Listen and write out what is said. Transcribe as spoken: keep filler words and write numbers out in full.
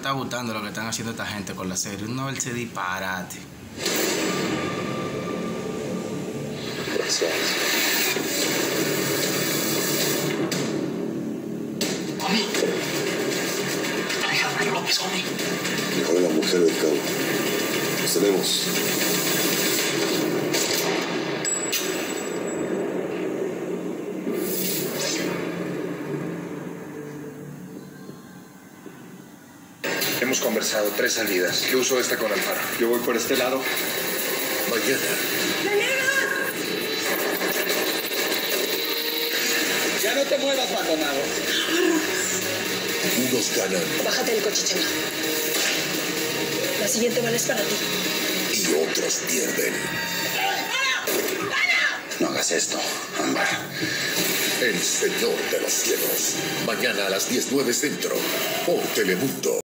está gustando lo que están haciendo esta gente con la serie. Uno verse disparate. Gracias. Homie. Alejandro López, homie. Mejor la mujer del cabo. Nos tenemos. Hemos conversado tres salidas. Yo uso esta con Alfaro. Yo voy por este lado. Mañana. Ya no te muevas, Maldonado. Unos ganan Bájate del coche, Chema. La siguiente bala es para ti. y otros pierden. No hagas esto, Ámbar. El Señor de los Cielos. Mañana a las diez nueve Centro. Por Telemundo.